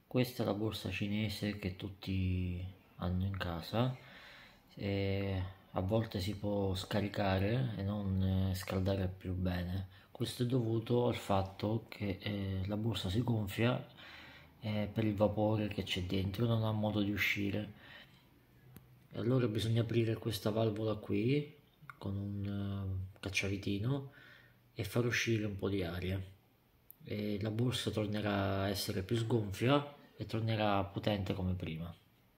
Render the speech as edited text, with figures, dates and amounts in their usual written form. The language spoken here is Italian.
Questa è la borsa cinese che tutti hanno in casa e a volte si può scaricare e non scaldare più bene. Questo è dovuto al fatto che la borsa si gonfia per il vapore che c'è dentro, non ha modo di uscire. E allora bisogna aprire questa valvola qui con un cacciavitino e far uscire un po' di aria e la borsa tornerà a essere più sgonfia e tornerà potente come prima.